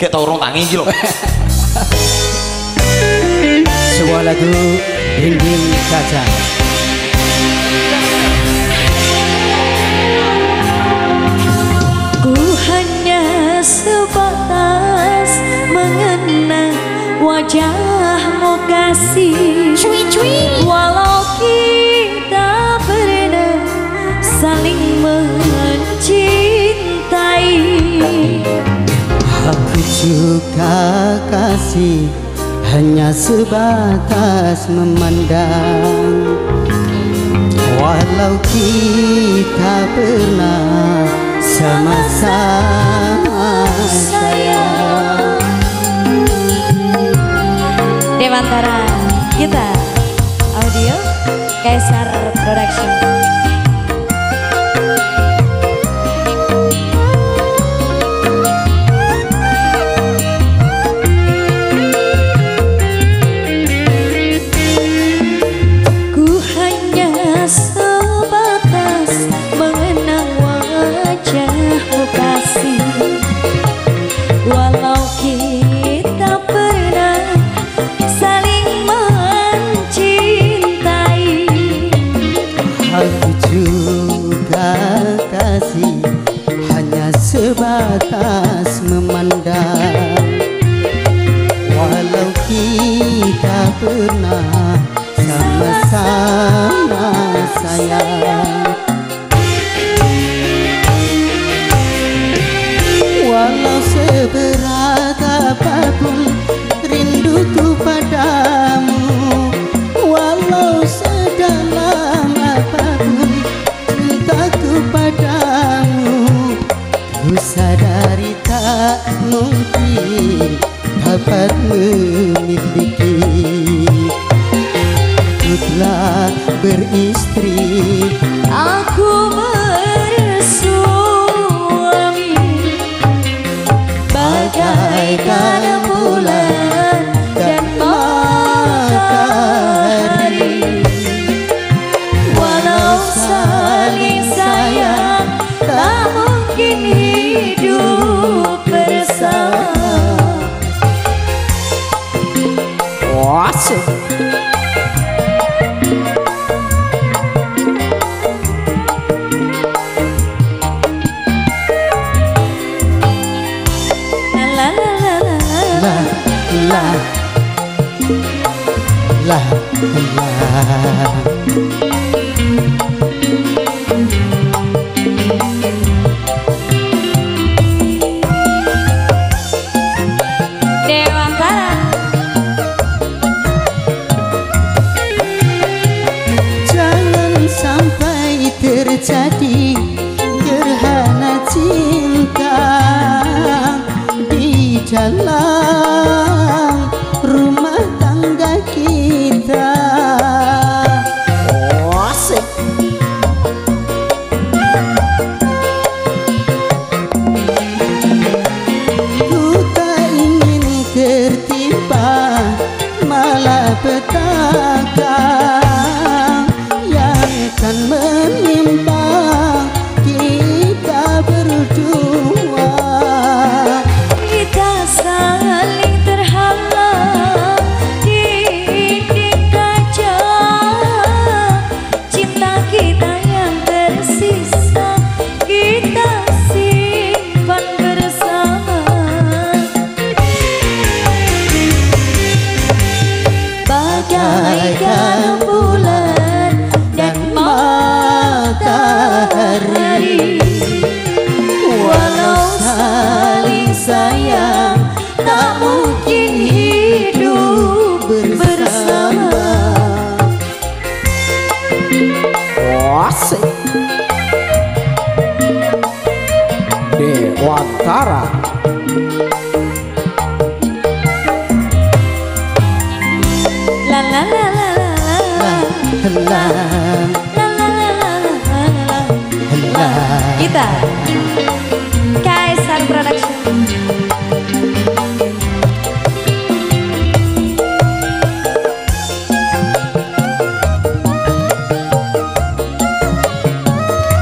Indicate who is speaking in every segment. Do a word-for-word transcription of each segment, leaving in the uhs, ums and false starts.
Speaker 1: Kayak tau urung tangi iki lho.
Speaker 2: Sebuah lagu Dinding Kaca.
Speaker 3: Ku hanya sebatas mengenang wajahmu kasih, walau kita pernah saling mencintai.
Speaker 2: Aku juga kasih, hanya sebatas memandang, walau kita pernah sama-sama sayang.
Speaker 3: Dewantara kita audio Kaisar Production. Walau kita pernah saling mencintai.
Speaker 2: Aku juga kasih, hanya sebatas memandang, walau kita pernah sama-sama sayang. Walau seberat apapun rinduku padamu, walau sedalam apapun cintaku padamu, ku sadari tak mungkin dapat memiliki. Ku telah beristri,
Speaker 3: aku bersuami, bagaikan bulan dan matahari. Walau saling sayang, tak mungkin hidup bersama.
Speaker 2: wasik. La la la.
Speaker 3: Dewantara.
Speaker 2: Jangan sampai terjadi gerhana cinta di dalam rumah tangga kita. Wasik. Ku tak ingin tertimpa malapetaka yang akan menimpa kita berdua.
Speaker 3: Kita saling terhalang di dinding kaca, cinta kita yang tersisa kita simpan bersama. Bagaikan bulan dan matahari, walau saling sayang tak mungkin hidup bersama.
Speaker 2: Wasik. Dewantara.
Speaker 3: La la la la la la
Speaker 2: La
Speaker 3: la la la la la.
Speaker 2: la.
Speaker 3: Kita Kaisar Production.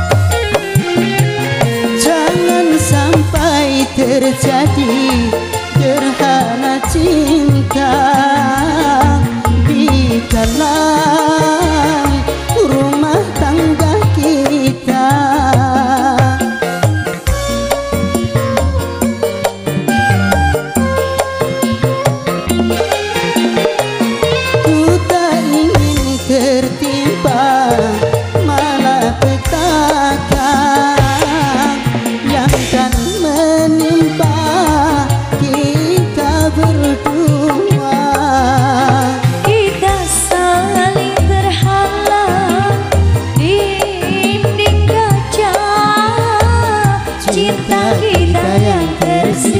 Speaker 2: Jangan sampai terjadi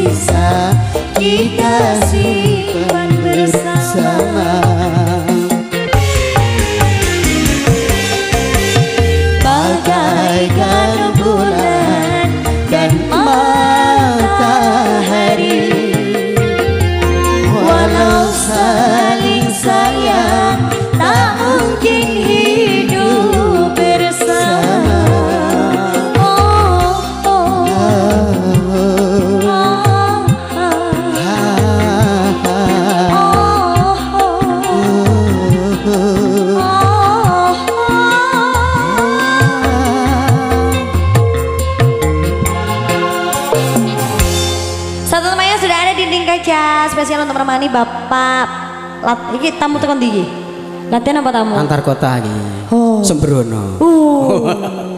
Speaker 3: bisa kita simpan bersama. Bagaikan bulan dan matahari, walau saling sayang tak mungkin hidup bersama. Oh, oh, oh, satu temannya sudah ada di dinding kaca spesial untuk menemani Bapak. Lat, ini tamu tekan tinggi. Latihan apa tamu?
Speaker 2: Antar kota iki.
Speaker 3: Oh.
Speaker 2: Sembrono.
Speaker 3: Uh.